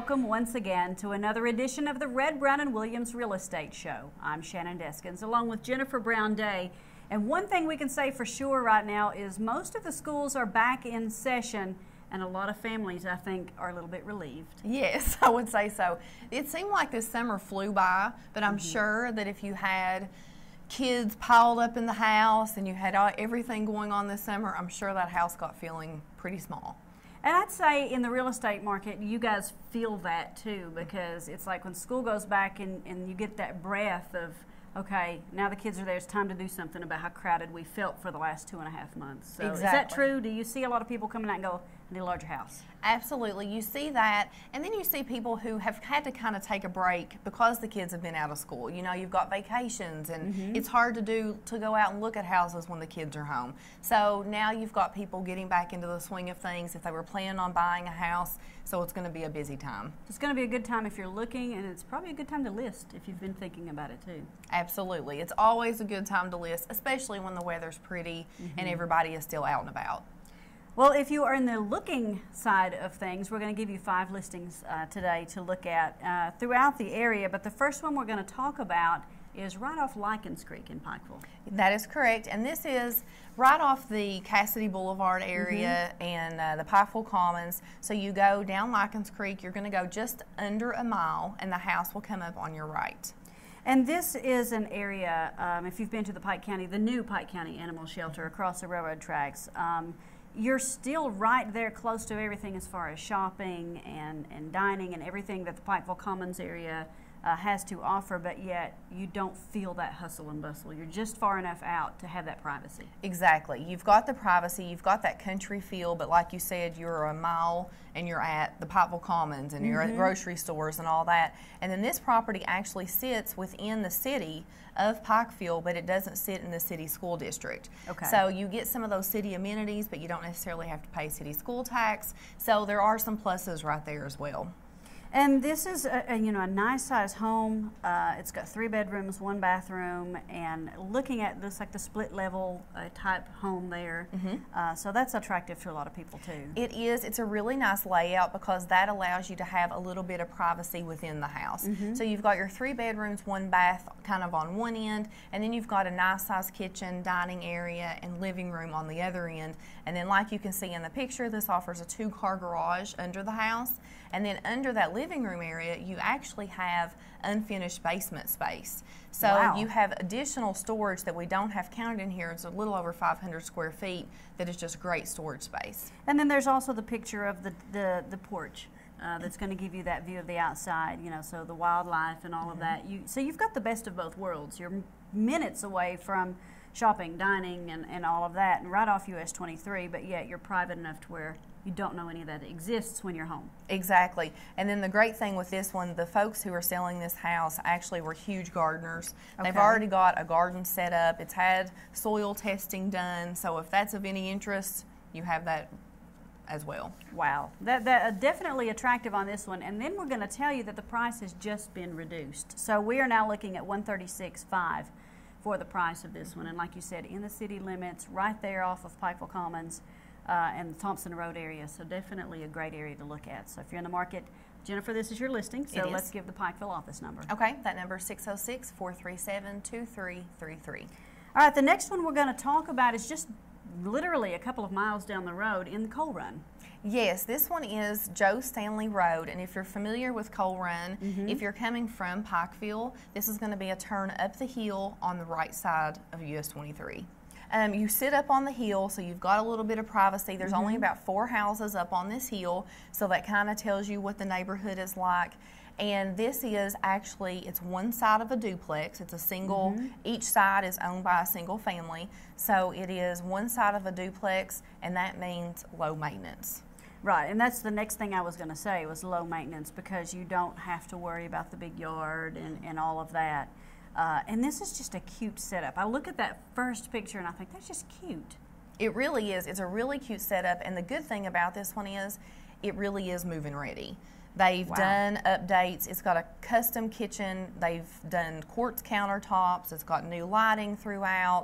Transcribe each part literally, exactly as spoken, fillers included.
welcome once again to another edition of the Red, Brown and Williams Real Estate Show. I'm Shannon Deskins along with Jennifer Brown Day. And one thing we can say for sure right now is most of the schools are back in session, and a lot of families, I think, are a little bit relieved. Yes, I would say so. It seemed like this summer flew by, but I'm mm-hmm. sure that if you had kids piled up in the house and you had all, everything going on this summer, I'm sure that house got feeling pretty small. And I'd say in the real estate market, you guys feel that too, because it's like when school goes back and, and you get that breath of, okay, now the kids are there, it's time to do something about how crowded we felt for the last two and a half months. So exactly. Is that true? Do you see a lot of people coming out and go, I need a larger house? Absolutely. You see that, and then you see people who have had to kind of take a break because the kids have been out of school. You know, you've got vacations, and mm-hmm. it's hard to do to go out and look at houses when the kids are home. So now you've got people getting back into the swing of things if they were planning on buying a house, so it's going to be a busy time. It's going to be a good time if you're looking, and it's probably a good time to list if you've been thinking about it too. Absolutely. It's always a good time to list, especially when the weather's pretty mm-hmm. and everybody is still out and about. Well, if you are in the looking side of things, we're going to give you five listings uh, today to look at uh, throughout the area. But the first one we're going to talk about is right off Likens Creek in Pikeville. That is correct. And this is right off the Cassidy Boulevard area mm-hmm. and uh, the Pikeville Commons. So you go down Likens Creek, you're going to go just under a mile, and the house will come up on your right. And this is an area, um, if you've been to the Pike County, the new Pike County Animal Shelter across the railroad tracks, um, you're still right there close to everything as far as shopping and, and dining and everything that the Pikeville Commons area uh, has to offer, but yet you don't feel that hustle and bustle. You're just far enough out to have that privacy. Exactly. You've got the privacy, you've got that country feel, but like you said, you're a mile and you're at the Pikeville Commons and mm-hmm. you're at grocery stores and all that. And then this property actually sits within the city of Pikeville, but it doesn't sit in the city school district. Okay. So you get some of those city amenities, but you don't necessarily have to pay city school tax. So there are some pluses right there as well. And this is a, a, you know, a nice size home. Uh, it's got three bedrooms, one bathroom, and looking at this like the split level uh, type home there. Mm-hmm. uh, so that's attractive to a lot of people too. It is. It's a really nice layout because that allows you to have a little bit of privacy within the house. Mm-hmm. So you've got your three bedrooms, one bath kind of on one end, and then you've got a nice size kitchen, dining area, and living room on the other end. And then like you can see in the picture, this offers a two car garage under the house. And then under that living room area, you actually have unfinished basement space. So wow. you have additional storage that we don't have counted in here. It's a little over five hundred square feet that is just great storage space. And then there's also the picture of the, the, the porch. Uh, that's going to give you that view of the outside, you know, so the wildlife and all mm-hmm. of that. You, so you've got the best of both worlds. You're minutes away from shopping, dining, and, and all of that, and right off U S twenty-three, but yet you're private enough to where you don't know any of that exists when you're home. Exactly. And then the great thing with this one, the folks who are selling this house actually were huge gardeners. Okay. They've already got a garden set up. It's had soil testing done, so if that's of any interest, you have that as well. Wow. That, that uh, definitely attractive on this one. And then we're going to tell you that the price has just been reduced. So we are now looking at one thirty-six five for the price of this one. And like you said, in the city limits, right there off of Pikeville Commons uh, and the Thompson Road area. So definitely a great area to look at. So if you're in the market, Jennifer, this is your listing. So let's give the Pikeville office number. Okay. That number is six oh six, four three seven, two three three three. All right. The next one we're going to talk about is just literally a couple of miles down the road in the Coal Run. Yes, this one is Joe Stanley Road, and if you're familiar with Coal Run, mm-hmm. if you're coming from Pikeville, this is going to be a turn up the hill on the right side of U S twenty-three. Um, you sit up on the hill, so you've got a little bit of privacy. There's mm-hmm. only about four houses up on this hill, so that kind of tells you what the neighborhood is like. And this is actually, it's one side of a duplex. It's a single, mm-hmm. each side is owned by a single family. So it is one side of a duplex, and that means low maintenance. Right, and that's the next thing I was going to say was low maintenance, because you don't have to worry about the big yard and, and all of that. Uh, and this is just a cute setup. I look at that first picture and I think that's just cute. It really is. It's a really cute setup, and the good thing about this one is it really is move-in ready. They've wow. done updates. It's got a custom kitchen. They've done quartz countertops. It's got new lighting throughout.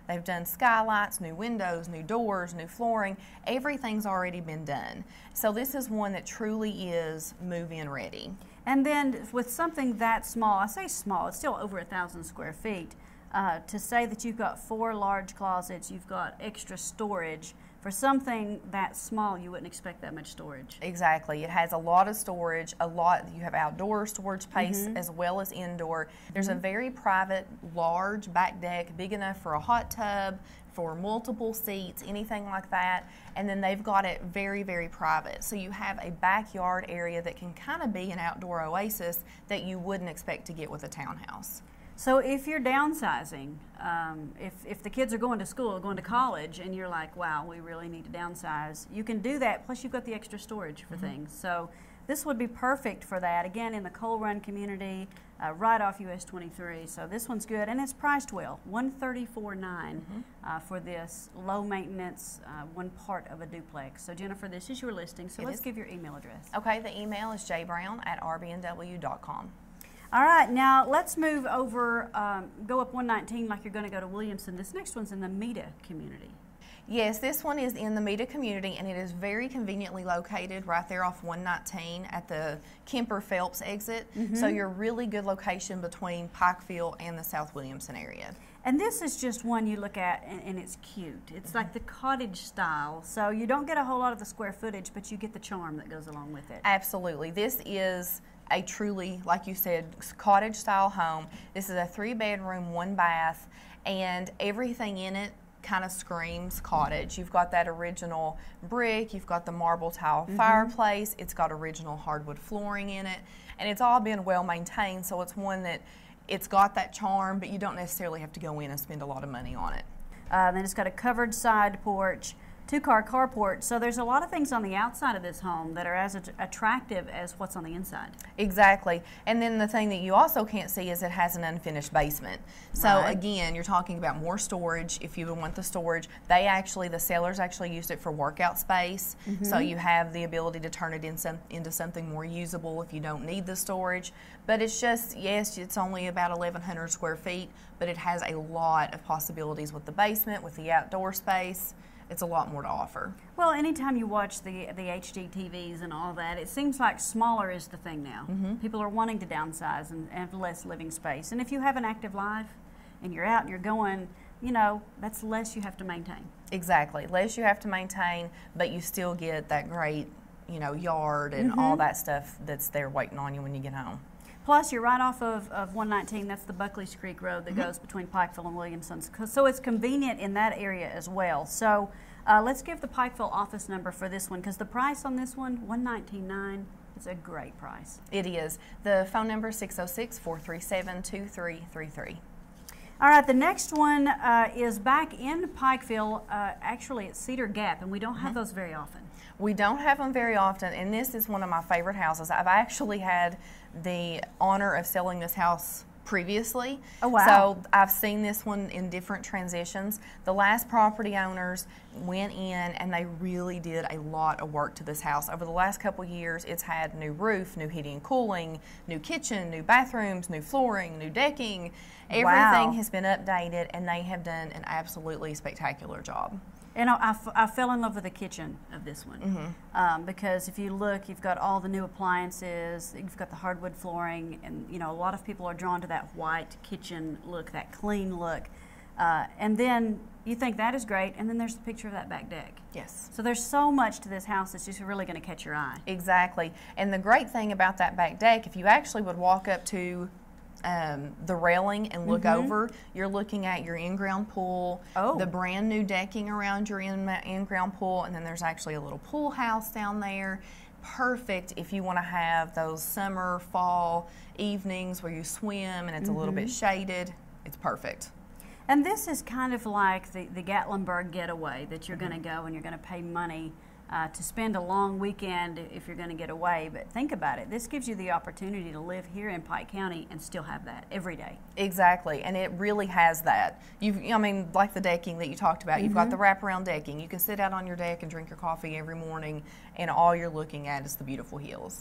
They've done skylights, new windows, new doors, new flooring. Everything's already been done. So this is one that truly is move-in ready. And then with something that small, I say small, it's still over a thousand square feet, uh, to say that you've got four large closets, you've got extra storage. For something that small, you wouldn't expect that much storage. Exactly. It has a lot of storage, a lot, you have outdoor storage space Mm-hmm. as well as indoor. There's Mm-hmm. a very private, large back deck, big enough for a hot tub, for multiple seats, anything like that. And then they've got it very, very private. So you have a backyard area that can kind of be an outdoor oasis that you wouldn't expect to get with a townhouse. So if you're downsizing, um, if, if the kids are going to school, going to college, and you're like, wow, we really need to downsize, you can do that, plus you've got the extra storage for mm-hmm. things. So this would be perfect for that. Again, in the Coal Run community, uh, right off U S twenty-three. So this one's good, and it's priced well, one thirty-four nine mm-hmm. uh, for this low maintenance, uh, one part of a duplex. So Jennifer, this is your listing, so it let's is. give your email address. Okay, the email is j brown at r b n w dot com. All right, now let's move over, um, go up one nineteen like you're going to go to Williamson. This next one's in the Meta community. Yes, this one is in the Meta community, and it is very conveniently located right there off one nineteen at the Kemper Phelps exit. Mm-hmm. So you're a really good location between Pikeville and the South Williamson area. And this is just one you look at, and, and it's cute. It's mm-hmm. like the cottage style. So you don't get a whole lot of the square footage, but you get the charm that goes along with it. Absolutely. This is a truly, like you said, cottage style home. This is a three bedroom, one bath, and everything in it kind of screams cottage. You've got that original brick, you've got the marble tile mm-hmm. fireplace, it's got original hardwood flooring in it, and it's all been well maintained, so it's one that it's got that charm, but you don't necessarily have to go in and spend a lot of money on it. Uh, then it's got a covered side porch, two-car carport. So there's a lot of things on the outside of this home that are as att- attractive as what's on the inside. Exactly. And then the thing that you also can't see is it has an unfinished basement. So right. again, you're talking about more storage. If you would want the storage, they actually, the sellers actually used it for workout space. Mm-hmm. So you have the ability to turn it in some, into something more usable if you don't need the storage. But it's just, yes, it's only about eleven hundred square feet, but it has a lot of possibilities with the basement, with the outdoor space. It's a lot more to offer. Well, anytime you watch the the H D T Vs and all that, it seems like smaller is the thing now. Mm-hmm. People are wanting to downsize and have less living space. And if you have an active life and you're out and you're going, you know, that's less you have to maintain. Exactly. Less you have to maintain, but you still get that great, you know, yard and mm-hmm. all that stuff that's there waiting on you when you get home. Plus, you're right off of, of one nineteen. That's the Buckley's Creek Road that mm-hmm. goes between Pikeville and Williamson. So it's convenient in that area as well. So uh, let's give the Pikeville office number for this one, because the price on this one, one nineteen nine, is a great price. It is. The phone number is six oh six, four three seven, two three three three. All right, the next one uh, is back in Pikeville. Uh, actually, it's Cedar Gap, and we don't have mm-hmm. those very often. We don't have them very often, and this is one of my favorite houses. I've actually had the honor of selling this house previously. Oh, wow. So I've seen this one in different transitions. The last property owners went in and they really did a lot of work to this house. Over the last couple of years, it's had new roof, new heating and cooling, new kitchen, new bathrooms, new flooring, new decking. Everything wow. has been updated, and they have done an absolutely spectacular job. And I, I, f- I fell in love with the kitchen of this one mm-hmm. um, because if you look, you've got all the new appliances, you've got the hardwood flooring, and you know a lot of people are drawn to that white kitchen look, that clean look. Uh, and then you think that is great, and then there's the picture of that back deck. Yes. So there's so much to this house that's just really going to catch your eye. Exactly. And the great thing about that back deck, if you actually would walk up to Um, the railing and look mm-hmm. over, you're looking at your in-ground pool, oh. the brand new decking around your in, in-ground pool, and then there's actually a little pool house down there. Perfect if you want to have those summer, fall evenings where you swim and it's mm-hmm. a little bit shaded. It's perfect. And this is kind of like the, the Gatlinburg getaway that you're mm-hmm. going to go and you're going to pay money Uh, to spend a long weekend if you're going to get away. But think about it. This gives you the opportunity to live here in Pike County and still have that every day. Exactly. And it really has that. You've, I mean, like the decking that you talked about. Mm-hmm. You've got the wraparound decking. You can sit out on your deck and drink your coffee every morning, and all you're looking at is the beautiful hills.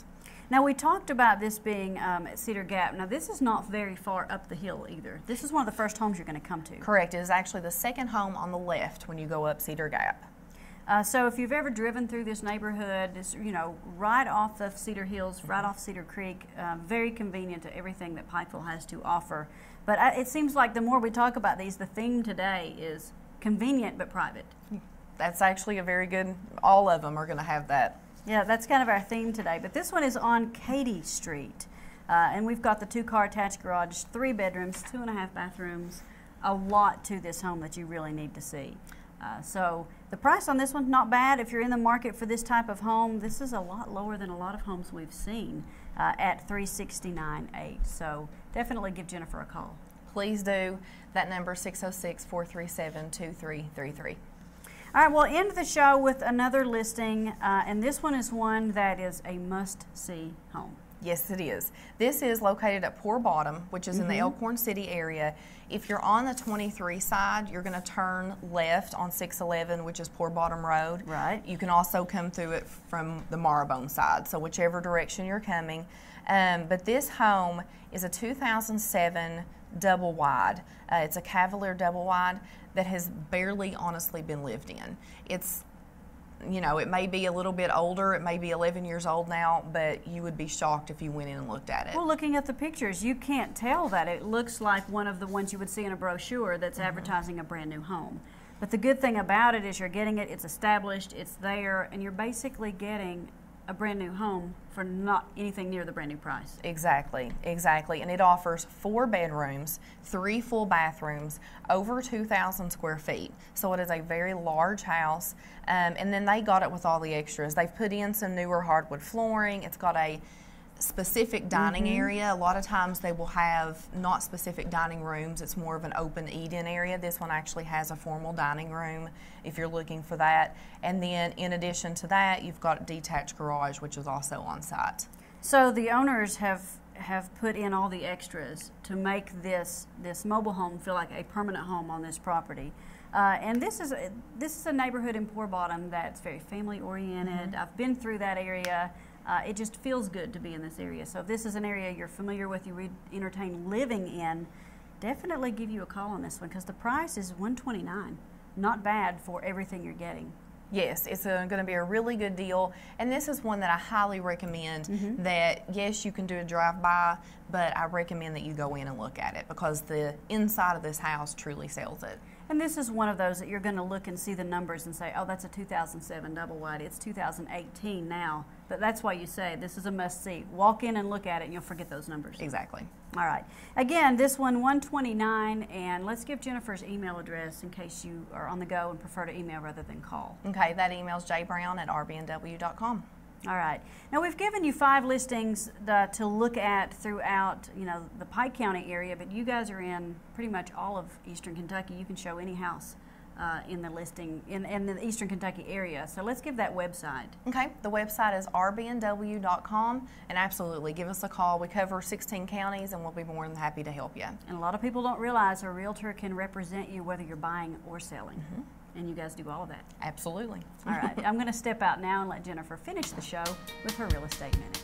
Now, we talked about this being um, at Cedar Gap. Now, this is not very far up the hill either. This is one of the first homes you're going to come to. Correct. It is actually the second home on the left when you go up Cedar Gap. Uh, so if you've ever driven through this neighborhood, it's, you know, right off of Cedar Hills, right off Cedar Creek, uh, very convenient to everything that Pikeville has to offer. But I, it seems like the more we talk about these, the theme today is convenient but private. That's actually a very good, all of them are going to have that. Yeah, that's kind of our theme today. But this one is on Katy Street. Uh, and we've got the two-car attached garage, three bedrooms, two and a half bathrooms, a lot to this home that you really need to see. Uh, so the price on this one's not bad. If you're in the market for this type of home, this is a lot lower than a lot of homes we've seen uh, at three sixty-nine eight. So definitely give Jennifer a call. Please do. That number is six oh six, four three seven, two three three three. All right, we'll end the show with another listing, uh, and this one is one that is a must-see home. Yes, it is. This is located at Poor Bottom, which is mm-hmm. in the Elkhorn City area. If you're on the twenty-three side, you're going to turn left on six eleven, which is Poor Bottom Road. Right. You can also come through it from the Marrowbone side, so whichever direction you're coming. Um, but this home is a two thousand seven double wide. Uh, it's a Cavalier double wide that has barely honestly been lived in. It's, you know, it may be a little bit older, it may be eleven years old now, but you would be shocked if you went in and looked at it. Well, looking at the pictures, you can't tell that. It looks like one of the ones you would see in a brochure that's mm-hmm. advertising a brand new home. But the good thing about it is you're getting it, it's established, it's there, and you're basically getting a brand new home for not anything near the brand new price. Exactly, exactly. And it offers four bedrooms, three full bathrooms, over two thousand square feet. So it is a very large house. Um, and then they got it with all the extras. They've put in some newer hardwood flooring. It's got a specific dining mm-hmm. area. A lot of times they will have not specific dining rooms. It's more of an open eat-in area. This one actually has a formal dining room if you're looking for that. And then in addition to that, you've got a detached garage, which is also on site. So the owners have have put in all the extras to make this this mobile home feel like a permanent home on this property. Uh, and this is a, this is a neighborhood in Poor Bottom that's very family oriented. Mm-hmm. I've been through that area. Uh, it just feels good to be in this area. So if this is an area you're familiar with, you would entertain living in, definitely give you a call on this one because the price is one twenty-nine. Not bad for everything you're getting. Yes, it's going to be a really good deal, and this is one that I highly recommend mm-hmm. that, yes, you can do a drive-by, but I recommend that you go in and look at it because the inside of this house truly sells it. And this is one of those that you're going to look and see the numbers and say, oh, that's a two thousand seven double wide. It's two thousand eighteen now. But that's why you say this is a must-see. Walk in and look at it, and you'll forget those numbers. Exactly. All right. Again, this one, one twenty-nine, and let's give Jennifer's email address in case you are on the go and prefer to email rather than call. Okay, that email is j brown at r b n w dot com. All right. Now we've given you five listings uh, to look at throughout, you know, the Pike County area, but you guys are in pretty much all of Eastern Kentucky. You can show any house uh, in the listing in, in the Eastern Kentucky area. So let's give that website. Okay. The website is r b n w dot com, and absolutely give us a call. We cover sixteen counties, and we'll be more than happy to help you. And a lot of people don't realize a realtor can represent you whether you're buying or selling. Mm-hmm. And you guys do all of that. Absolutely. All right. I'm going to step out now and let Jennifer finish the show with her Real Estate Minute.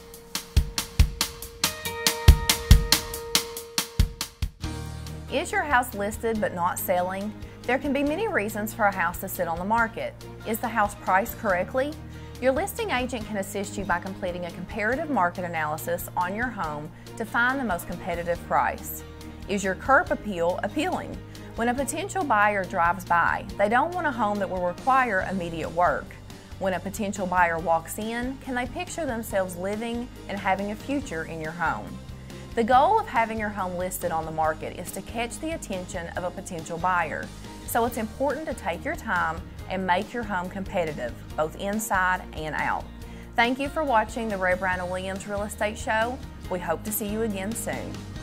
Is your house listed but not selling? There can be many reasons for a house to sit on the market. Is the house priced correctly? Your listing agent can assist you by completing a comparative market analysis on your home to find the most competitive price. Is your curb appeal appealing? When a potential buyer drives by, they don't want a home that will require immediate work. When a potential buyer walks in, can they picture themselves living and having a future in your home? The goal of having your home listed on the market is to catch the attention of a potential buyer. So it's important to take your time and make your home competitive, both inside and out. Thank you for watching the Ray Brown and Williams Real Estate Show. We hope to see you again soon.